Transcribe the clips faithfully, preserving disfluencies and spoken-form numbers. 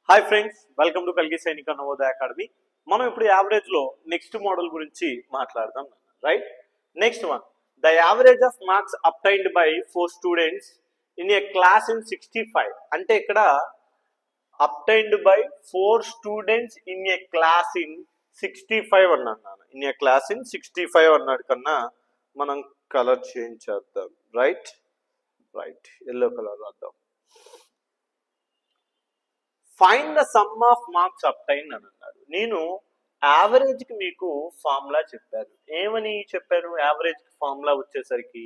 Hi friends, welcome to కల్గి సైనిక Navodaya academy. మనం ఇప్పుడు యావరేజ్ లో నెక్స్ట్ మోడల్ గురించి మాట్లాడదాం. Right, next one, the average of marks obtained by four students in a class in sixty five. అంటే ఇక్కడ obtained by four students in a class in sixty five అన్నాను. In a class in sixty five అన్నాడు కన్నా మనం colour change చేద్దాం. Right right yellow colour రాద్దాం. Find the sum of marks obtain అని అన్నాడు. నేను యావరేజ్ కి మీకు ఫార్ములా చెప్పాను. ఏమని చెప్పాను? యావరేజ్ కి ఫార్ములా వచ్చేసరికి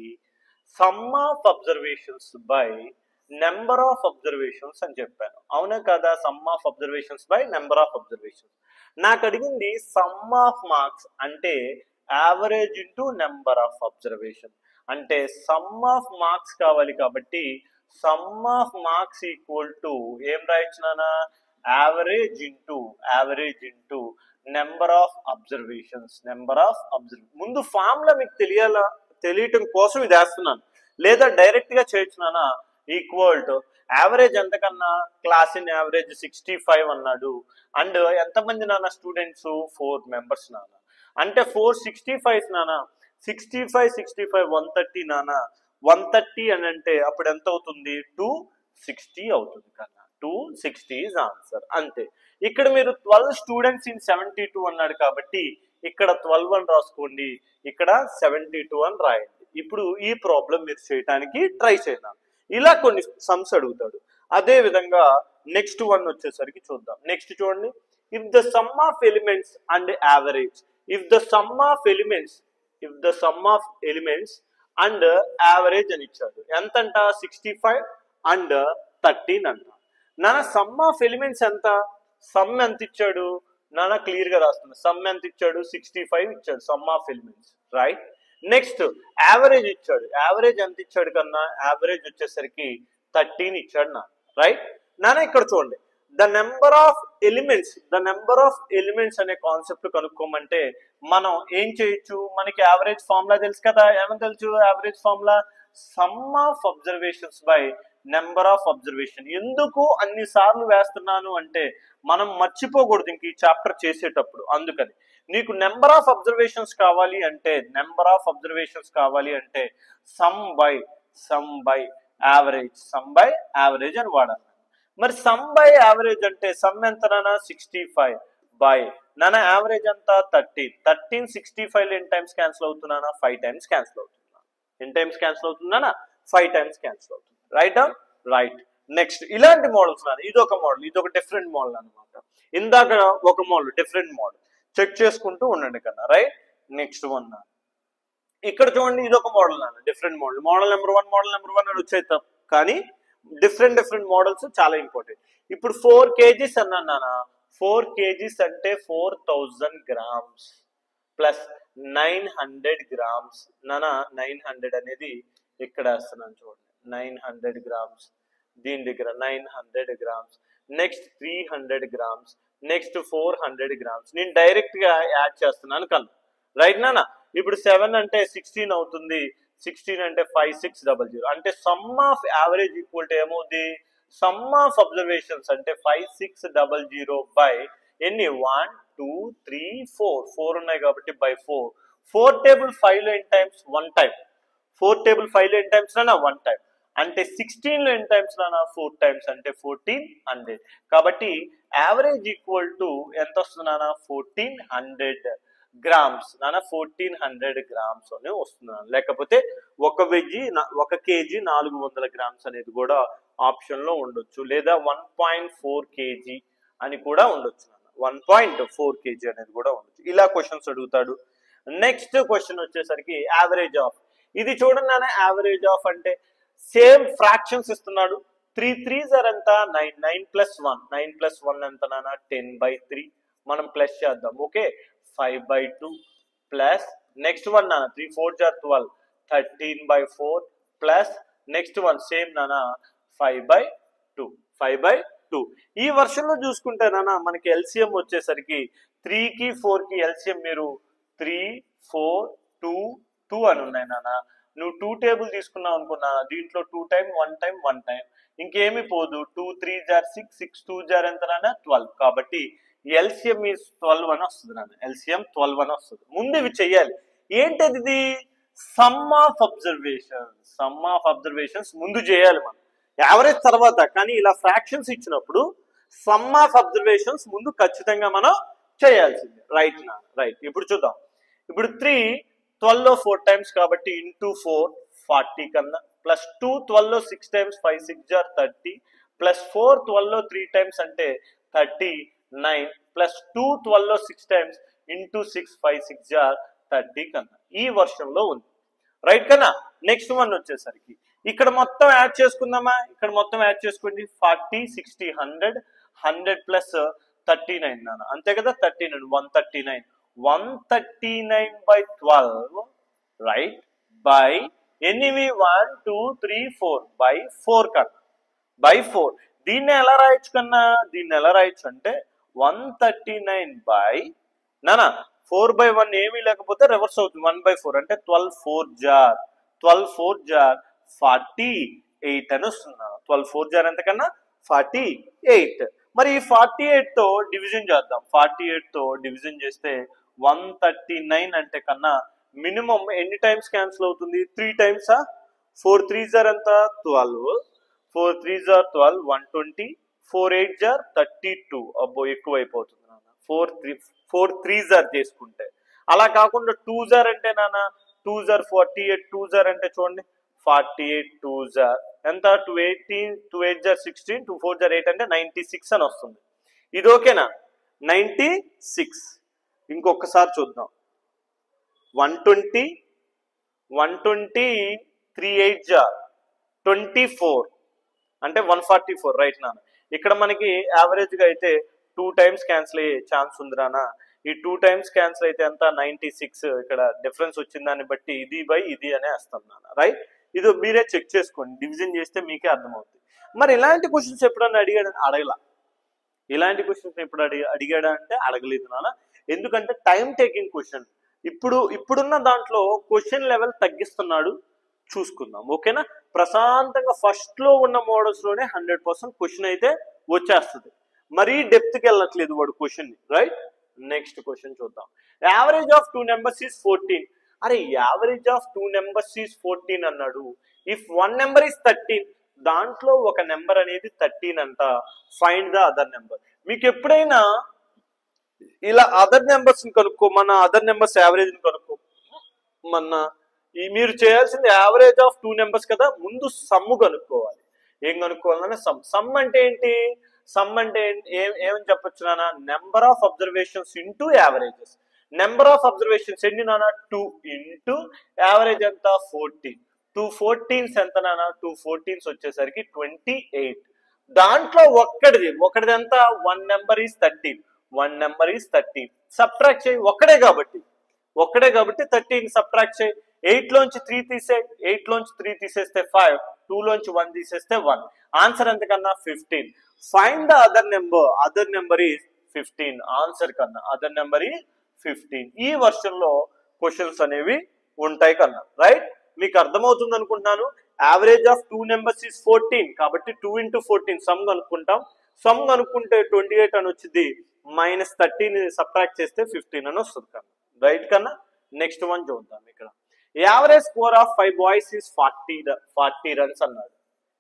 sum of observations by number of observations అని చెప్పాను. అవునా కదా? Sum of observations by number of observations. నాకు అడిగింది సమ్ ఆఫ్ మార్క్స్ అంటే average into number of observation. అంటే సమ్ ఆఫ్ మార్క్స్ కావాలి కాబట్టి sum of marks equal to ఏం రాయించినానా? Average into average into number of observations. Number of observe ముందు formula మీకు తెలియాలా, తెలియటం కోసం ఇది వేస్తున్నాను. లేదా డైరెక్ట్ గా చేయించినానా? ఈక్వల్ టు యావరేజ్ ఎంతకన్నా class in average sixty five అన్నాడు. అండ్ ఎంతమంది నాన్న స్టూడెంట్స్? ఫోర్ మెంబర్స్ నాన్న. అంటే ఫోర్ సిక్స్టీ ఫైవ్ నాన్న. Sixty five sixty five one thirty నాన్న. వన్ థర్టీ అని అంటే అప్పుడు ఎంత అవుతుంది? టూ సిక్స్టీ అవుతుంది కన్నా. Two sixty is answer. అంతే. ఇక్కడ మీరు twelve students in seventy two అన్నాడు కాబట్టి ఇక్కడ ట్వెల్వ్ అని రాసుకోండి, ఇక్కడ సెవెంటీ టూ అని రాయండి. ఇప్పుడు ఈ ప్రాబ్లం మీరు చేయడానికి ట్రై చేద్దాం. ఇలా కొన్ని సమ్స్ అడుగుతాడు. అదే విధంగా నెక్స్ట్ వన్ వచ్చేసరికి చూద్దాం. నెక్స్ట్ చూడండి. If the sum of elements and average. If the sum of elements if the sum of elements and average అని ఇచ్చాడు. ఎంతంట? సిక్స్టీ ఫైవ్ అండ్ థర్టీన్ అంట. నాన్న సమ్ ఆఫ్ ఎలిమెంట్స్ ఎంత? సమ్ ఎంత ఇచ్చాడు నాన్న? క్లియర్ గా రాస్తున్నా. సమ్ ఎంత ఇచ్చాడు? సిక్స్టీ ఫైవ్ ఇచ్చాడు sum of elements. Right. Next average ఇచ్చాడు. యావరేజ్ ఎంత ఇచ్చాడు కన్నా? యావరేజ్ వచ్చేసరికి థర్టీన్ ఇచ్చాడు నా. రైట్ నాన్న. ఇక్కడ చూడండి, the number of elements the number of elements అనే కాన్సెప్ట్ కనుక్కోమంటే మనం ఏం చేయొచ్చు? మనకి యావరేజ్ ఫార్ములా తెలుసు కదా. ఏమని తెలుసు? Average formula sum of observations by number of observation. ఎందుకు అన్ని సార్లు వేస్తున్నాను అంటే మనం మర్చిపోకూడదు ఇంక ఈ చాప్టర్ చేసేటప్పుడు. అందుకని నీకు నెంబర్ ఆఫ్ అబ్జర్వేషన్స్ కావాలి అంటే నెంబర్ ఆఫ్ అబ్జర్వేషన్స్ కావాలి అంటే sum by sum by average sum by average అని వాడాలి. మరి సమ్ బై యావరేజ్ అంటే సమ్ ఎంత నానా? సిక్స్టీ ఫైవ్ బై నానా యావరేజ్ ఎంత? థర్టీన్. థర్టీన్ సిక్స్టీ ఫైవ్ ఎన్ని టైమ్స్ క్యాన్సిల్ అవుతున్నానా? ఫైవ్ టైమ్స్ క్యాన్సిల్ అవుతున్నా. ఎన్ని టైమ్స్ క్యాన్సిల్ అవుతుందానా? ఫైవ్ టైమ్స్ క్యాన్సిల్ అవుతుంది. Right right. నెక్స్ట్ ఇలాంటి మోడల్స్ నాన్న. ఇది ఒక మోడల్, ఇది ఒక డిఫరెంట్ మోడల్ అనమాట. ఇందాక ఒక మోడల్, డిఫరెంట్ మోడల్. చెక్ చేసుకుంటూ ఉండండి కన్నా. రైట్. నెక్స్ట్ వన్ ఇక్కడ చూడండి, ఇది ఒక మోడల్ నాన్న, different model. Model number one model number one అని వచ్చేస్తాం, కానీ డిఫరెంట్ డిఫరెంట్ మోడల్స్ చాలా ఇంపార్టెంట్. ఇప్పుడు ఫోర్ కేజీస్ అన్నాను నాన్న. ఫోర్ కేజీస్ అంటే four thousand grams plus nine hundred grams నాన్న. నైన్ హండ్రెడ్ అనేది ఇక్కడ వేస్తున్నాను చూడండి. Nine hundred grams. దీని దగ్గర nine hundred grams. Next three hundred grams. Next four hundred grams. నేను డైరెక్ట్ గా యాడ్ చేస్తున్నాను కన్నా. రైట్ నాన్న. ఇప్పుడు సెవెన్ అంటే సిక్స్టీన్ అవుతుంది. సిక్స్టీన్ అంటే ఫైవ్ సిక్స్ డబల్ జీరో. అంటే sum of average equal to ఏమవుతుంది? సమ్ ఆఫ్ అబ్జర్వేషన్స్ అంటే five six double zero by ఎన్ని? One two three four. Four ఉన్నాయి కాబట్టి by four. Four table five లో ఎన్ times? One time. Four table five లో ఎన్ టైమ్స్ రానా? One time. అంటే సిక్స్టీన్ లో ఎన్ టైమ్స్ రానా? Four times. అంటే ఫోర్టీన్ హండ్రెడ్. కాబట్టి యావరేజ్ ఈక్వల్ టు ఎంత వస్తుందా? ఫోర్టీన్ హండ్రెడ్ గ్రామ్స్ నాన్న. ఫోర్టీన్ హండ్రెడ్ గ్రామ్స్ అని వస్తున్నాను. లేకపోతే ఒక వెయ్యి ఒక కేజీ నాలుగు వందల గ్రామ్స్ అనేది కూడా ఆప్షన్ లో ఉండొచ్చు. లేదా వన్ పాయింట్ ఫోర్ కేజీ అని కూడా ఉండొచ్చు నాన్న. వన్ పాయింట్ ఫోర్ కేజీ అనేది కూడా ఉండొచ్చు. ఇలా క్వశ్చన్స్ అడుగుతాడు. నెక్స్ట్ క్వశ్చన్ వచ్చేసరికి యావరేజ్ ఆఫ్. ఇది చూడండి నాన్న. యావరేజ్ ఆఫ్ అంటే సేమ్ ఫ్రాక్షన్స్ ఇస్తున్నాడు. త్రీ త్రీ జర్ ఎంత? Nine. Nine plus one. Nine plus one ఎంత నాన్న? Ten by three. మనం ప్లస్ చేద్దాం. Okay. Five by two plus next one నాన్న. త్రీ ఫోర్ జార్ twelve. Thirteen by four plus next one same నాన్న. Five by two. Five by two. ఈ వర్షంలో చూసుకుంటే నాన్న మనకి ఎల్సిఎం వచ్చేసరికి త్రీకి ఫోర్కి ఎల్సిఎం మీరు త్రీ ఫోర్ టూ టూ అని ఉన్నాయి నాన్న. నువ్వు టూ టేబుల్ తీసుకున్నావు అనుకున్నా, దీంట్లో two time one time one time ఇంకేమి పోదు. టూ త్రీ జార్ సిక్స్, సిక్స్ టూ జార్ ఎంత నాన్న ట్వెల్వ్. కాబట్టి ఎల్సిఎం ఈజ్ ట్వెల్వ్ అని వస్తుంది నాన్న. ఎల్సిఎం ట్వెల్వ్ అని వస్తుంది. ముందు ఇవి చెయ్యాలి. ఏంటది ఇది? Sum of observations. Sum of observations ముందు చేయాలి మనం, యావరేజ్ తర్వాత. కానీ ఇలా ఫ్రాక్షన్స్ ఇచ్చినప్పుడు సమ్ ఆఫ్ అబ్జర్వేషన్స్ ముందు ఖచ్చితంగా మనం చేయాల్సింది. రైట్ నా రైట్. ఇప్పుడు చూద్దాం. ఇప్పుడు త్రీ ట్వెల్వ్ లో ఫోర్ టైమ్స్ కాబట్టి ఇంటూ ఫోర్ ఫార్టీ కన్నా, ప్లస్ టూ ట్వెల్వ్ లో సిక్స్ టైమ్స్ ఫైవ్ సిక్స్ జార్ థర్టీ, ప్లస్ ఫోర్ ట్వెల్వ్ లో త్రీ టైమ్స్ అంటే thirty nine, plus two twelve లో six times into six five six జార్ thirty కన్నా ఈ వర్షంలో ఉంది. రైట్ కన్నా. నెక్స్ట్ వన్ వచ్చేసరికి ఇక్కడ మొత్తం యాడ్ చేసుకుందామా? ఇక్కడ మొత్తం యాడ్ చేసుకోండి. Forty sixty hundred, hundred plus thirty nine నాన్న, అంతే కదా. Thirty nine one thirty nine one thirty nine by twelve right by ఎన్నివి one two three four by four కన్నా, బై ఫోర్. దీన్ని ఎలా రాయొచ్చు కన్నా? దీన్ని ఎలా రాయొచ్చు అంటే వన్ థర్టీ నైన్ బై నానా ఫోర్ బై వన్ ఏమీ లేకపోతే రివర్స్ అవుతుంది. వన్ బై ఫోర్ అంటే ట్వెల్వ్ ఫోర్ జార్, ట్వెల్వ్ ఫోర్ జార్ ఫార్టీ ఎయిట్ అని వస్తుంది. ట్వెల్వ్ ఫోర్ జార్ ఎంతకన్నా ఫార్టీ ఎయిట్. మరి ఈ ఫార్టీ ఎయిట్ తో డివిజన్ చేద్దాం. ఫార్టీ ఎయిట్ తో డివిజన్ చేస్తే వన్ థర్టీ నైన్ అంటే కన్నా మినిమం ఎన్ని టైమ్స్ క్యాన్సిల్ అవుతుంది? త్రీ టైమ్సా? ఫోర్ త్రీ జార్ ఎంత ట్వెల్వ్, ఫోర్ త్రీ జార్ twelve, one twenty, four eight జార్ థర్టీ టూ. అబ్బో ఎక్కువ అయిపోతుంది నాన్న. ఫోర్ త్రీ ఫోర్ త్రీ జార్ చేసుకుంటే. అలా కాకుండా టూ జార్ అంటే నాన్న టూ జార్ ఫార్టీ ఎయిట్, టూ జార్ అంటే చూడండి ఫార్టీ ఎయిట్, టూ జార్ ఎంత టూ ఎయిటీన్, టూ ఎయిట్ జార్ సిక్స్టీన్, టూ ఫోర్ జార్ ఎయిట్ అంటే నైన్టీ సిక్స్ అని వస్తుంది. ఇది ఓకేనా? Ninety six. ఇంకొకసారి చూద్దాం. One twenty, one twenty three eight జార్ ట్వంటీ ఫోర్ అంటే వన్ ఫార్టీ ఫోర్. రైట్ నాన్న. ఇక్కడ మనకి యావరేజ్ గా అయితే టూ టైమ్స్ క్యాన్సిల్ అయ్యే ఛాన్స్ ఉంది రానా. ఈ టూ టైమ్స్ క్యాన్సిల్ అయితే ఎంత నైన్టీ సిక్స్. ఇక్కడ డిఫరెన్స్ వచ్చిన దాన్ని బట్టి ఇది బై ఇది అనే వేస్తాం నాన్న. రైట్. ఇది మీరే చెక్ చేసుకోండి, డివిజన్ చేస్తే మీకే అర్థమవుతుంది. మరి ఇలాంటి క్వశ్చన్స్ ఎప్పుడన్నా అడిగాడు? అడగలా. ఇలాంటి క్వశ్చన్స్ ఎప్పుడు అడిగా అడిగాడా అంటే అడగలేదు నాన్న. ఎందుకంటే టైం టేకింగ్ క్వశ్చన్. ఇప్పుడు ఇప్పుడున్న దాంట్లో క్వశ్చన్ లెవెల్ తగ్గిస్తున్నాడు, చూసుకుందాం. ఓకేనా? ప్రశాంతంగా ఫస్ట్ లో ఉన్న మోడల్స్ లోనే హండ్రెడ్ పర్సెంట్ క్వశ్చన్ అయితే వచ్చేస్తుంది. మరీ డెప్త్ కి వెళ్ళట్లేదు వాడు క్వశ్చన్. రైట్. నెక్స్ట్ క్వశ్చన్ చూద్దాం. Average of two numbers is fourteen. అరే average of two numbers is fourteen అన్నాడు. If one number is thirteen, దాంట్లో ఒక నెంబర్ అనేది థర్టీన్ అంట. Find the other number. మీకు ఎప్పుడైనా ఇలా అదర్ నెంబర్స్ కనుక్కో, మన అదర్ నెంబర్స్ యావరేజ్ కనుక్కో. మన ఈ మీరు చేయాల్సింది యావరేజ్ ఆఫ్ టూ నెంబర్స్ కదా, ముందు సమ్ము కనుక్కోవాలి. ఏం కనుక్కోవాలన్నా సమ్. సమ్ అంటే ఏంటి? సమ్ అంటే ఏం ఏమని చెప్పొచ్చు నాన్న? Number of observations into averages. Number of observations ఎన్ని నాన్న? టూ ఇంటూ యావరేజ్ ఎంత? ఫోర్టీన్. టూ ఫోర్టీన్స్ ఎంత నాన్న? టూ ఫోర్టీన్స్ వచ్చేసరికి ట్వంటీ ఎయిట్. దాంట్లో ఒక్కడిది ఒకటిది ఎంత? One number is thirteen. One number is thirteen. Subtract చేయి, ఒక్కడే కాబట్టి ఒక్కడే కాబట్టి థర్టీన్ సబ్ట్రాక్ట్ చేయి. ఎయిట్ లోంచి త్రీ తీసే, ఎయిట్ లోంచి త్రీ తీసేస్తే ఫైవ్, టూ లోంచి వన్ తీసేస్తే వన్. ఆన్సర్ ఎంతకన్నా? Fifteen. Find the other number. Other number is fifteen. Answer కన్నా అదర్ నెంబర్ ఈస్ ఫిఫ్టీన్. ఈ వర్షన్ లో క్వశ్చన్స్ అనేవి ఉంటాయి కన్నా. రైట్. మీకు అర్థమవుతుంది అనుకుంటున్నాను. Average of two numbers is fourteen కాబట్టి టూ ఇంటూ ఫోర్టీన్ సమ్ కనుక్కుంటాం. సమ్ కనుక్కుంటే ట్వంటీ ఎయిట్ అని వచ్చింది. మైనస్ థర్టీన్ సబ్ట్రాక్ట్ చేస్తే ఫిఫ్టీన్ అని వస్తుంది కన్నా. రైట్ కన్నా. నెక్స్ట్ వన్ చూద్దాం. ఇక్కడ average score of five boys is forty forty runs అన్నాడు.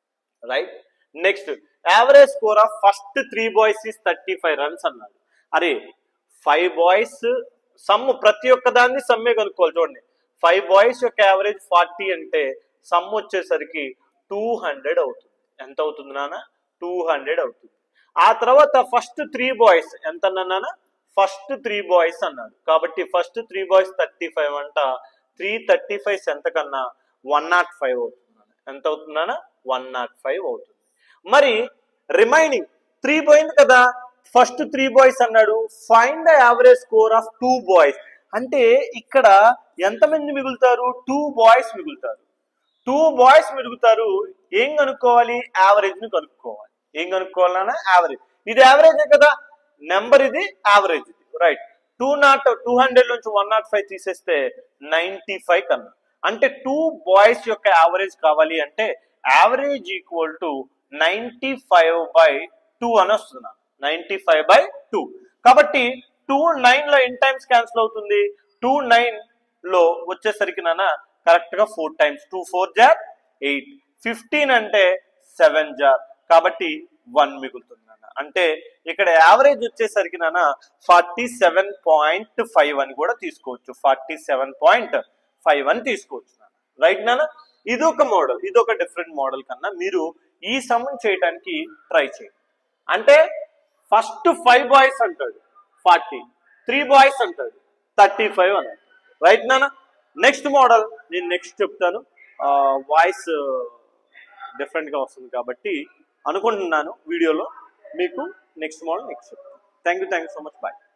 Right. Next average score of first three boys is thirty five runs అన్నాడు. అరే ఫైవ్ బాయ్స్ సమ్, ప్రతి ఒక్క దాన్ని సమ్మే కనుక్కోవాలి. చూడండి, ఫైవ్ బాయ్స్ యొక్క యావరేజ్ ఫార్టీ అంటే సమ్ వచ్చేసరికి టూ హండ్రెడ్ అవుతుంది. ఎంత అవుతుంది నాన్న? టూ హండ్రెడ్ అవుతుంది. ఆ తర్వాత ఫస్ట్ త్రీ బాయ్స్ ఎంత అన్నానా? ఫస్ట్ త్రీ బాయ్స్ అన్నాడు కాబట్టి first three boys thirty five అంట. త్రీ థర్టీ ఫైవ్ ఎంత కన్నా? వన్ నాట్ ఫైవ్ అవుతుంది. ఎంత అవుతుందన్నా? వన్ నాట్ ఫైవ్ అవుతుంది. మరి రిమైనింగ్ త్రీ పోయింది కదా, ఫస్ట్ త్రీ బాయ్స్ అన్నాడు. Find the average score of two boys అంటే ఇక్కడ ఎంతమంది మిగులుతారు? టూ బాయ్స్ మిగులుతారు. టూ బాయ్స్ మిగులుతారు. ఏం కనుక్కోవాలి? యావరేజ్ ని కనుక్కోవాలి. ఏం కనుక్కోవాలన్నా? యావరేజ్. ఇది యావరేజే కదా, నెంబర్ ఇది యావరేజ్ ఇది. Right. Two naught two hundred నుంచి వన్ నాట్ ఫైవ్ తీసేస్తే నైన్టీ ఫైవ్ కన్నా. అంటే టూ బాయ్స్ యొక్క యావరేజ్ కావాలి అంటే average equal to ninety five by two అని వస్తుంది. Ninety five by two. కాబట్టి టూ నైన్ లో ఎన్ టైమ్స్ క్యాన్సిల్ అవుతుంది? టూ నైన్ లో వచ్చేసరికి నాన్న కరెక్ట్ గా ఫోర్ టైమ్స్. టూ ఫోర్ జార్ ఎయిట్. ఫిఫ్టీన్ అంటే సెవెన్ జార్, కాబట్టి వన్ మిగులుతుంది నాన్న. అంటే ఇక్కడ యావరేజ్ వచ్చేసరికి నాన్న ఫార్టీ సెవెన్ పాయింట్ ఫైవ్ అని కూడా తీసుకోవచ్చు. ఫార్టీ సెవెన్ పాయింట్ ఫైవ్ అని తీసుకోవచ్చు నాన్న. రైట్ నాన్న? ఇదొక మోడల్, ఇదొక డిఫరెంట్ మోడల్ కన్నా మీరు ఈ సమ్ చేయడానికి ట్రై చేయండి. అంటే ఫస్ట్ ఫైవ్ బాయ్స్ అంటాడు ఫార్టీ, త్రీ బాయ్స్ అంటాడు థర్టీ ఫైవ్ అని. రైట్ నాన్న? నెక్స్ట్ మోడల్ నేను నెక్స్ట్ చెప్తాను. వాయిస్ డిఫరెంట్గా వస్తుంది కాబట్టి అనుకుంటున్నాను వీడియోలో మీకు నెక్స్ట్ మోడల్ నెక్స్ట్ చెప్తాను. Thank you thank you so much. Bye.